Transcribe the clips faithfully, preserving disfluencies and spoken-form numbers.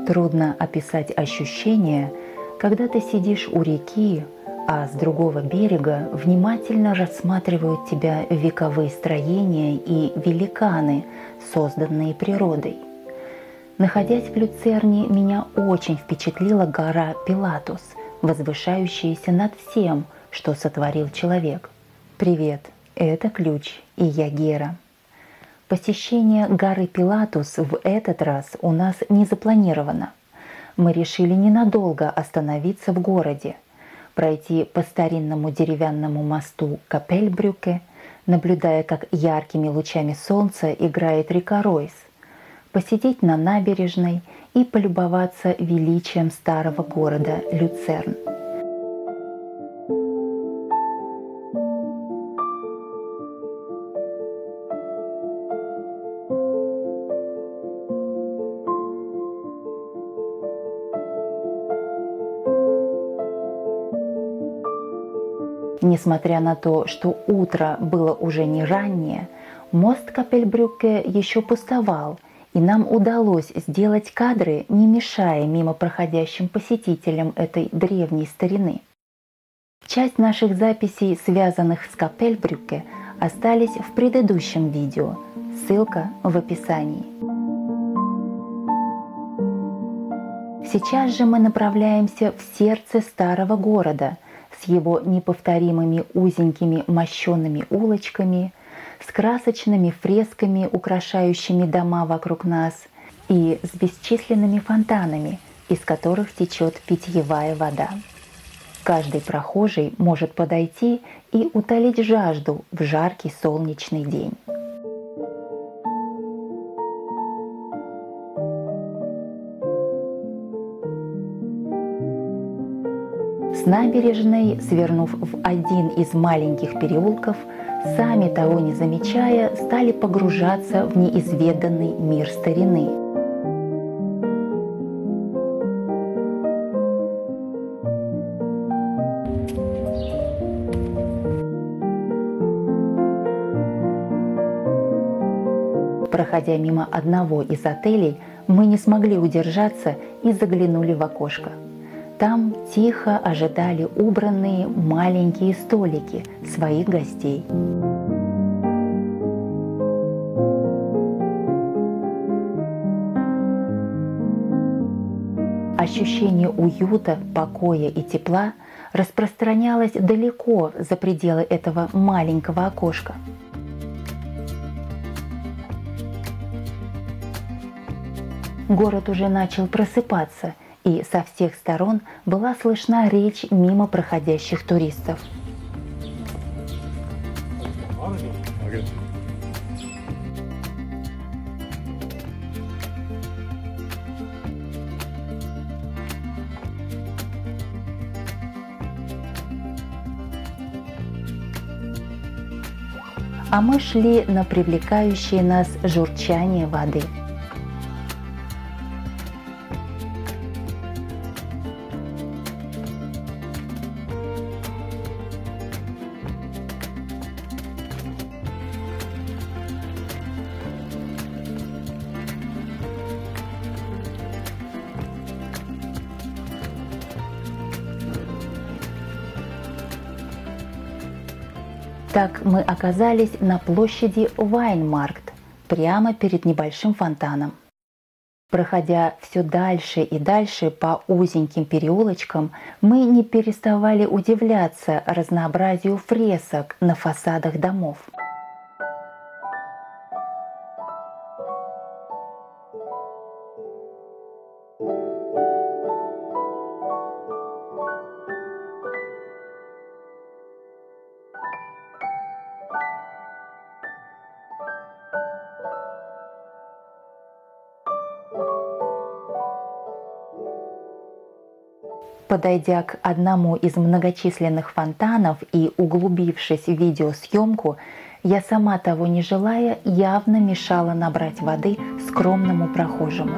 Трудно описать ощущение, когда ты сидишь у реки, а с другого берега внимательно рассматривают тебя вековые строения и великаны, созданные природой. Находясь в Люцерне, меня очень впечатлила гора Пилатус, возвышающаяся над всем, что сотворил человек. Привет, это Ключ, и я Гера. Посещение горы Пилатус в этот раз у нас не запланировано. Мы решили ненадолго остановиться в городе, пройти по старинному деревянному мосту Капельбрюке, наблюдая, как яркими лучами солнца играет река Ройс, посидеть на набережной и полюбоваться величием старого города Люцерн. Несмотря на то, что утро было уже не раннее, мост Капельбрюке еще пустовал, и нам удалось сделать кадры, не мешая мимо проходящим посетителям этой древней старины. Часть наших записей, связанных с Капельбрюке, остались в предыдущем видео, ссылка в описании. Сейчас же мы направляемся в сердце старого города, с его неповторимыми узенькими мощеными улочками, с красочными фресками, украшающими дома вокруг нас, и с бесчисленными фонтанами, из которых течет питьевая вода. Каждый прохожий может подойти и утолить жажду в жаркий солнечный день. С набережной, свернув в один из маленьких переулков, сами того не замечая, стали погружаться в неизведанный мир старины. Проходя мимо одного из отелей, мы не смогли удержаться и заглянули в окошко. Там тихо ожидали убранные маленькие столики своих гостей. Ощущение уюта, покоя и тепла распространялось далеко за пределы этого маленького окошка. Город уже начал просыпаться, и со всех сторон была слышна речь мимо проходящих туристов. А мы шли на привлекающее нас журчание воды. Так мы оказались на площади Вайнмаркт, прямо перед небольшим фонтаном. Проходя все дальше и дальше по узеньким переулочкам, мы не переставали удивляться разнообразию фресок на фасадах домов. Подойдя к одному из многочисленных фонтанов и углубившись в видеосъемку, я, сама того не желая, явно мешала набрать воды скромному прохожему.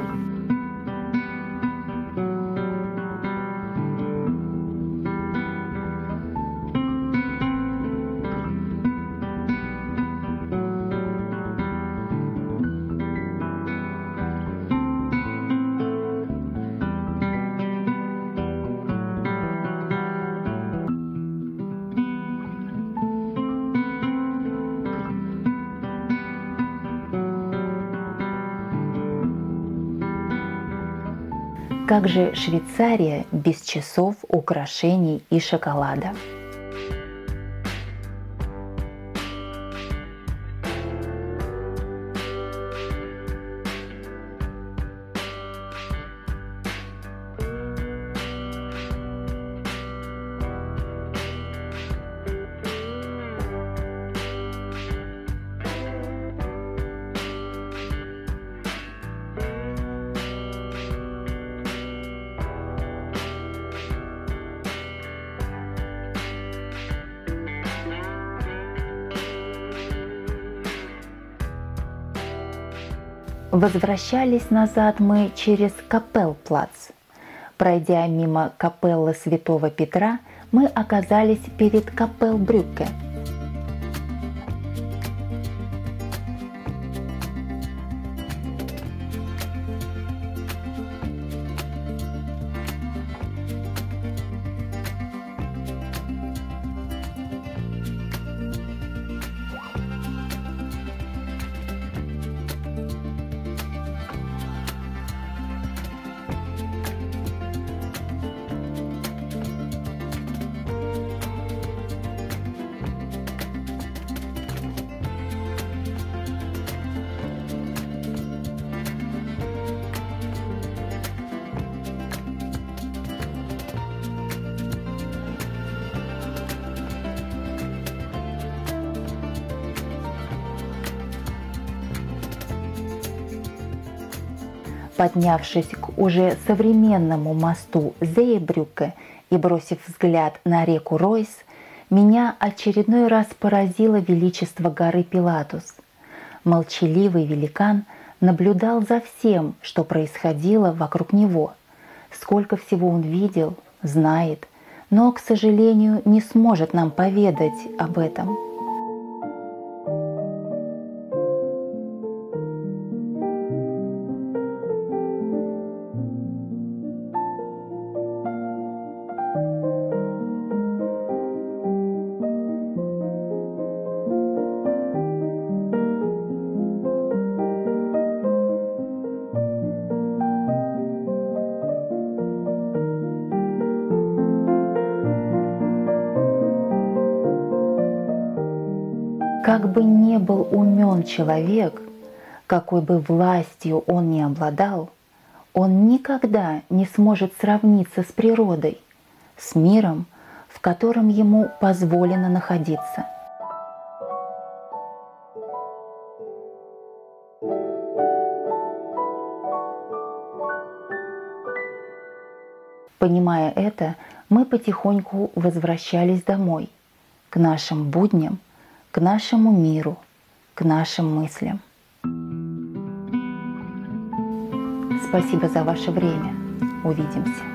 Как же Швейцария без часов, украшений и шоколада? Возвращались назад мы через Капеллплац. Пройдя мимо капеллы Святого Петра, мы оказались перед Капеллбрюкке. Поднявшись к уже современному мосту Зеебрюкке и бросив взгляд на реку Ройс, меня очередной раз поразило величество горы Пилатус. Молчаливый великан наблюдал за всем, что происходило вокруг него. Сколько всего он видел, знает, но, к сожалению, не сможет нам поведать об этом. Как бы ни был умен человек, какой бы властью он ни обладал, он никогда не сможет сравниться с природой, с миром, в котором ему позволено находиться. Понимая это, мы потихоньку возвращались домой, к нашим будням, к нашему миру, к нашим мыслям. Спасибо за ваше время. Увидимся.